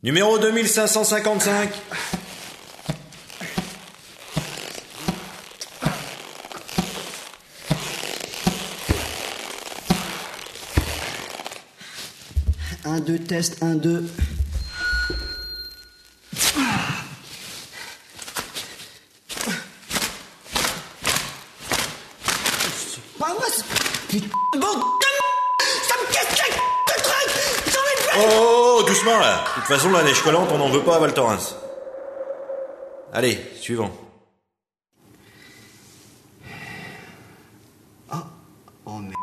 Numéro 2555. Un, deux, test, 1, 2. Pas moi, putain, bon, ça me casse la le truc. J'en ai fait. Oh, doucement là. De toute façon, la neige collante, on n'en veut pas à Val Thorens. Allez, suivant. Oh merde.